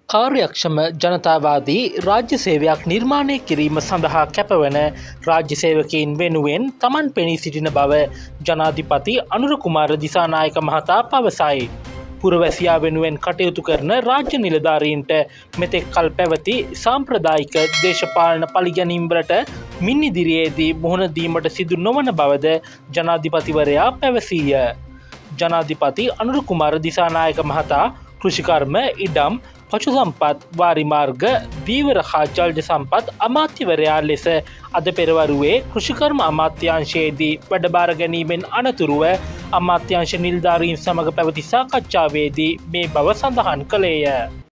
කාර්යක්ෂම ජනතාවාදී රාජ්‍ය සේවයක් නිර්මාණය කිරීම සඳහා කැපවන රාජ්‍ය සේවකයින් වෙනුවෙන් තමන් පෙනී සිටින බව ජනාධිපති අනුර කුමාර දිසානායක මහතා පවසයි. පුරවැසියා වෙනුවෙන් කටයුතු කරන රාජ්‍ය නිලධාරීන්ට මෙතෙක් කල් පැවති සාම්ප්‍රදායික දේශපාලන පළිගැනීම්වලට මින් ඉදිරියේදී මුහුණ දීමට සිදු නොවන බවද ජනාධිපතිවරයා පැවසීය. ජනාධිපති අනුර කුමාර දිසානායක මහතා කෘෂිකර්ම ඉඩම් පශු සම්පත් වාරිමාර්ග දීවර හා ජල්ජ සම්පත් අමාත්‍යවරයා ලෙස අද පෙරවරුවේ කෘෂිකර්ම අමාත්‍යංශයේදී වැඩබාර ගැනීමෙන් අනතුරුව අමාත්‍යංශ නිලධාරීන් සමග පැවති සාකච්ඡාවේදී මේ බව සඳහන් කළේය.